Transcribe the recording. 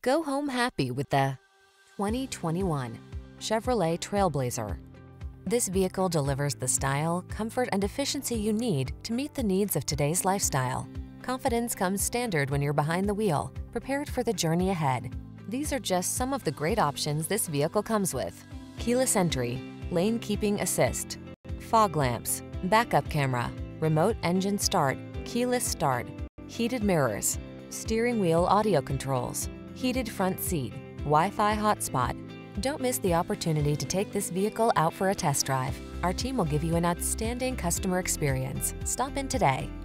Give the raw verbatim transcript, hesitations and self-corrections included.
Go home happy with the twenty twenty-one Chevrolet Trailblazer. This vehicle delivers the style, comfort, and efficiency you need to meet the needs of today's lifestyle. Confidence comes standard when you're behind the wheel, prepared for the journey ahead. These are just some of the great options this vehicle comes with: keyless entry, lane keeping assist, fog lamps, backup camera, remote engine start, keyless start, heated mirrors, steering wheel audio controls, heated front seat, Wi-Fi hotspot. Don't miss the opportunity to take this vehicle out for a test drive. Our team will give you an outstanding customer experience. Stop in today.